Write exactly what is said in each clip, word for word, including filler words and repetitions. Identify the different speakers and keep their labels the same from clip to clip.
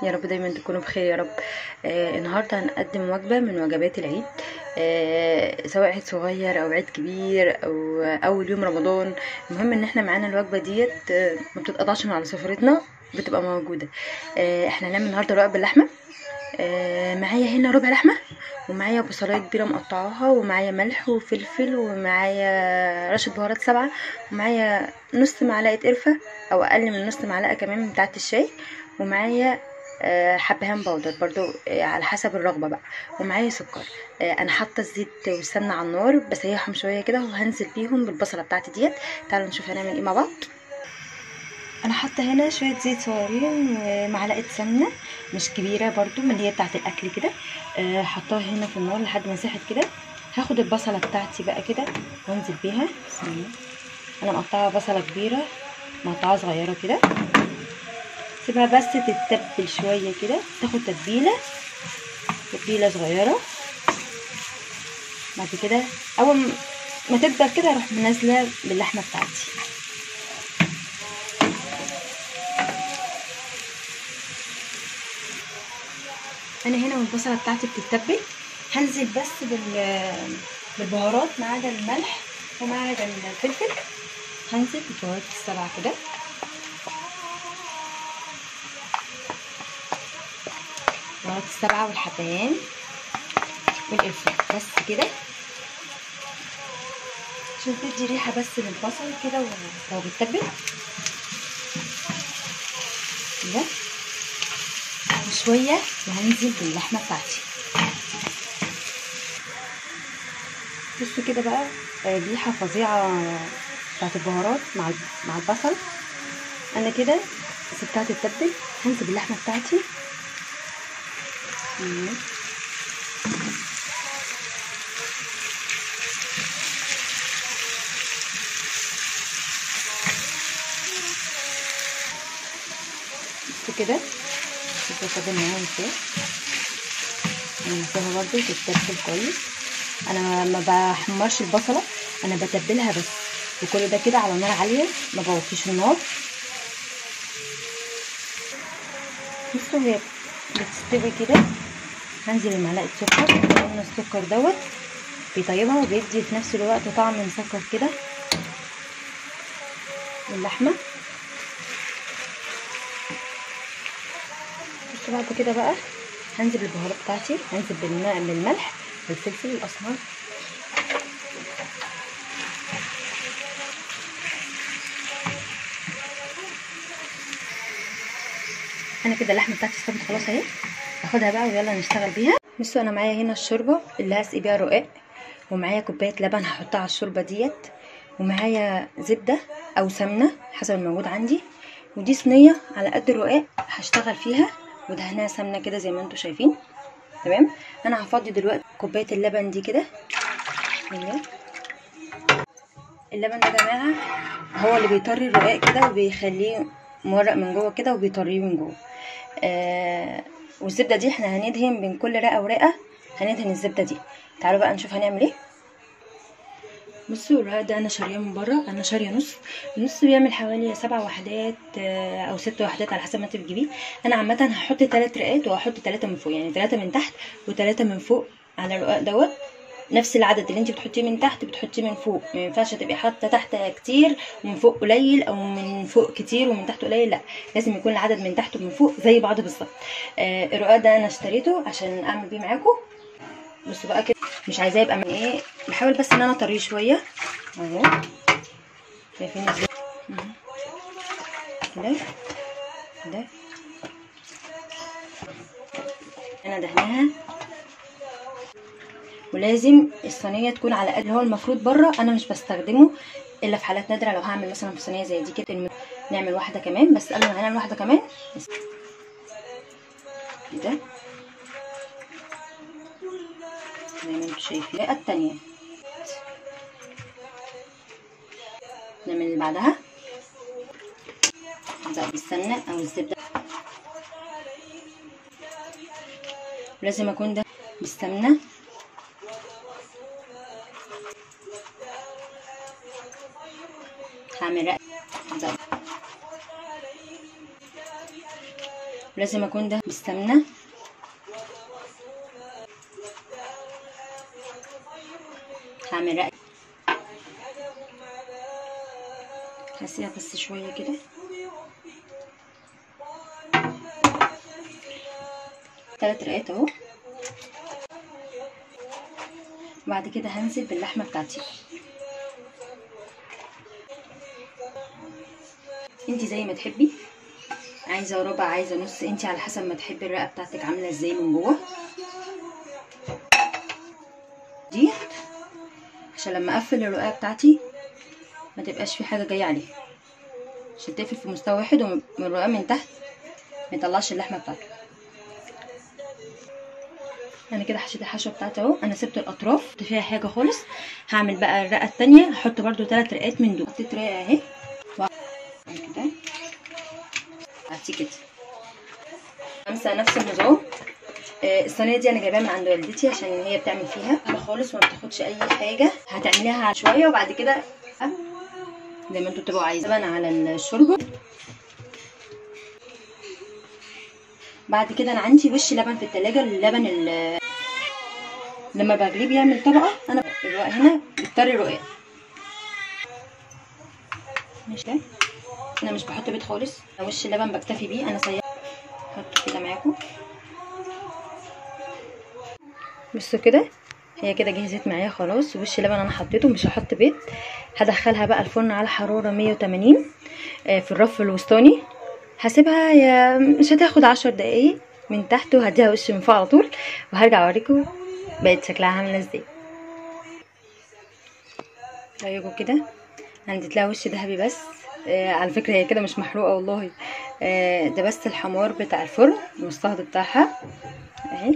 Speaker 1: يا رب دايما تكونوا بخير يا رب. آه النهارده هنقدم وجبه من وجبات العيد، آه سواء عيد صغير او عيد كبير او اول يوم رمضان. المهم ان احنا معانا الوجبه ديت، آه ما بتتقطعش من على سفرتنا، بتبقى موجوده. آه احنا هنعمل النهارده رقاق باللحمه. آه معايا هنا ربع لحمه، ومعايا بصلايه كبيره مقطعاها، ومعايا ملح وفلفل، ومعايا رشه بهارات سبعه، ومعايا نص معلقه قرفه او اقل من نص معلقه كمان بتاعه الشاي، ومعايا آه، حبهان باودر برضو، آه، على حسب الرغبه بقى، ومعايا سكر. آه، انا حاطه الزيت والسمنه على النار بسيحهم شويه كده، وهنزل بيهم بالبصله بتاعتي ديت. تعالوا نشوف هنعمل ايه مع بعض. انا حاطه هنا شويه زيت صغيرين ومعلقه سمنه مش كبيره برضو، من اللي هي بتاعه الاكل كده. آه، حطاها هنا في النار لحد ما ساحت كده. هاخد البصله بتاعتي بقى كده وانزل بيها. بسم الله. انا مقطعه بصله كبيره مقطعه صغيره كده. سيبها بس تتبل شويه كده، تاخد تتبيله تتبيله صغيره. بعد كده اول ما تدبل كده اروح منزله باللحمه بتاعتي. انا هنا والبصله بتاعتي بتتبل، هنزل بس بال بالبهارات ما عدا الملح وما عدا الفلفل. هنزل بالبهارات السبعه كده، البهارات السبعه والحبهان والقرفه بس كده، عشان تدي ريحه بس للبصل كده وهو بيتبل كده شويه. وهنزل باللحمه بتاعتي. بصوا كده بقى، ريحه فظيعه بتاعت البهارات مع مع البصل. انا كده سبتها تتبل، هنزل باللحمه بتاعتي. بصوا كده شوفوا كده معاها ازاي. هنسيبها برضو تتبل كويس. انا ما بحمرش البصله، انا بتبلها بس، وكل ده كده على نار عاليه، ما بوطيش النار. بصوا هي بتستوي كده. هنزل بمعلقه سكر، لان السكر دوت بيطيبها وبيدي في نفس الوقت طعم مسكر كده للحمه. بصوا بعد كده بقى هنزل بالبهارات بتاعتي، هنزل بالماء بالملح والفلفل الاسمر. انا كده اللحمه بتاعتي استوت خلاص اهي، هاخدها بقى ويلا نشتغل بيها. بصوا انا معايا هنا الشوربه اللي هسقي بيها رقاق، ومعايا كوبايه لبن هحطها على الشوربه ديت، ومعايا زبده او سمنه حسب الموجود عندي، ودي صينيه على قد الرقاق هشتغل فيها، ودهنها سمنه كده زي ما انتم شايفين. تمام. انا هفضي دلوقتي كوبايه اللبن دي كده. اللبن ده يا جماعه هو اللي بيطري الرقاق كده وبيخليه مورق من جوه كده وبيطريه من جوه. آه والزبده دي احنا هندهن بين كل رقه ورقه، هندهن الزبده دي. تعالوا بقى نشوف هنعمل ايه. بصوا الرقاق ده انا شاريه من بره، انا شاريه نص. النص بيعمل حوالي سبع وحدات آه او ست وحدات على حسب ما انت بتجيبيه. انا عامه هحط ثلاث رقات، وهحط ثلاثه من فوق، يعني ثلاثه من تحت وثلاثه من فوق على الرقاق دوت. نفس العدد اللي انت بتحطيه من تحت بتحطيه من فوق، ما ينفعش تبقي حاطه تحت كتير ومن فوق قليل، او من فوق كتير ومن تحت قليل، لا، لازم يكون العدد من تحت ومن فوق زي بعض بالظبط. آه الرقاق ده انا اشتريته عشان اعمل بيه معاكم. بصوا بقى كده، مش عايزاه يبقى من ايه، بحاول بس ان انا اطريه شويه اهو. شايفين ازاي كده كده. انا دهناها، ولازم الصينيه تكون على قد هو المفروض بره. انا مش بستخدمه الا في حالات نادره، لو هعمل مثلا في صينيه زي دي كده. نعمل واحده كمان، بس قبل ما نعمل واحده كمان كده زي ما انتم شايفين. التانيه نعمل اللي بعدها، نبدا بالسمنه او الزبده. لازم اكون ده بالسمنه. هعمل رق ولازم اكون ده بالسمنه. هعمل رق، هسيبها بس شويه كده. ثلاث رقات اهو. بعد كده هنزل باللحمه بتاعتي. انتي زي ما تحبي، عايزه ربع عايزه نص، انتي على حسب ما تحبي الرقه بتاعتك عامله ازاي من جوه. دي عشان لما اقفل الرقايه بتاعتي ما تبقاش في حاجه جايه عليها، عشان تقفل في مستوى واحد ومن الرقايه من تحت ما يطلعش اللحمه بتاعته. انا كده حشيت الحشوه بتاعتي اهو. انا سبت الاطراف فيها حاجه خالص. هعمل بقى الرقه التانية، هحط برده ثلاث رقات من دول. حطيت رقه اهي كده، هاتي كده. خمسه نفس النظام. آه الصينيه دي انا جايباها من عند والدتي عشان هي بتعمل فيها حلو خالص وما بتاخدش اي حاجه. هتعمليها على شويه وبعد كده زي ما انتوا تبقوا عايزين. لبن على الشوربه. بعد كده انا عندي وش لبن في التلاجة. اللبن اللي لما بغليه بيعمل طبقه. انا الرقاق هنا بيضطر رقاق ماشي. انا مش بحط بيض خالص. وش اللبن بكتفي بيه. انا سيبه احطه كده معاكم. بصوا كده، هي كده جهزت معايا خلاص. وش اللبن انا حطيته، مش هحط بيض. هدخلها بقى الفرن على حراره مية وتمانين في الرف الوسطاني. هسيبها يا مش هتاخد عشر دقايق من تحت، وهديها وش من فوق على طول، وهرجع اوريكم بقت شكلها عامله ازاي. رايكم كده عندي لها وش ذهبي بس. آه على فكره هي كده مش محروقه والله. آه ده بس الحمار بتاع الفرن والصهد بتاعها اهي.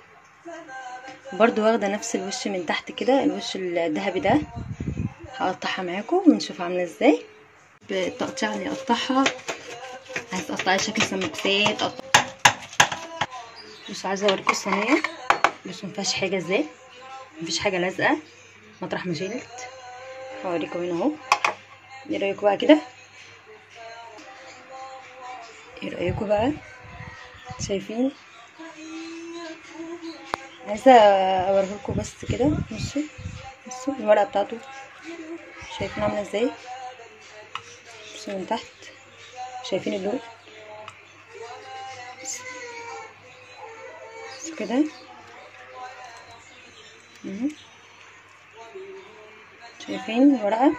Speaker 1: برضو واخده نفس الوش من تحت كده، الوش الذهبي ده. هقطعها معاكم ونشوف عامله ازاي. بالتقطيع اللي اقطعها، عايزه تقطعي شكل سمبوكسات قطع. مش عايزه اوريكم الصينيه بس مفيهاش حاجه ازاي، مفيش حاجه لازقه مطرح ما شلت. هوريكم هنا اهو. ايه رايكم بقى كده؟ ايه رايكم بقى؟ شايفين؟ عايزه اوريكم بس كده. بصوا بصوا الورقه بتاعته، شايفين عامله ازاي؟ بصوا من تحت، شايفين اللون؟ بصوا كده شايفين الورقه.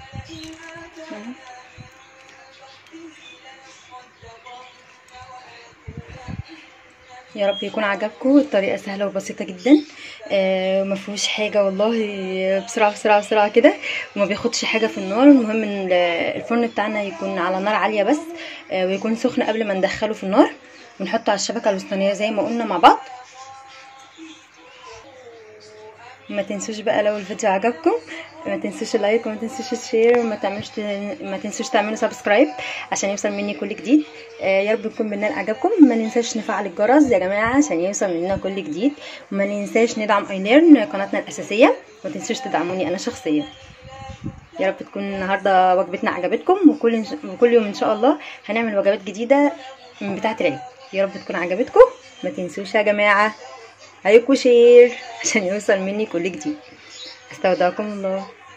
Speaker 1: يا رب يكون عجبكم. الطريقه سهله وبسيطه جدا. آه ما فيهوش حاجه والله. بسرعه بسرعه بسرعه كده، وما بياخدش حاجه في النار. المهم ان الفرن بتاعنا يكون على نار عاليه بس، آه ويكون سخن قبل ما ندخله في النار، ونحطه على الشبكه الوسطانيه زي ما قلنا مع بعض. ما تنسوش بقى لو الفيديو عجبكم ما تنسوش اللايك وما تنسوش الشير، وما تعملوش ما تنسوش تعملوا سبسكرايب عشان يوصل مني كل جديد. آه يا رب يكون بالنال عجبكم. ما ننساش نفعل الجرس يا جماعه عشان يوصل مننا كل جديد. وما ننساش ندعم ايليرن قناتنا الاساسيه. ما تنسوش تدعموني انا شخصيا. يا رب تكون النهارده وجبتنا عجبتكم، وكل وكل يوم ان شاء الله هنعمل وجبات جديده من بتاعه العيد. يا رب تكون عجبتكم. ما تنسوش يا جماعه لايك وشير عشان يوصل مني كل جديد. استودعكم الله.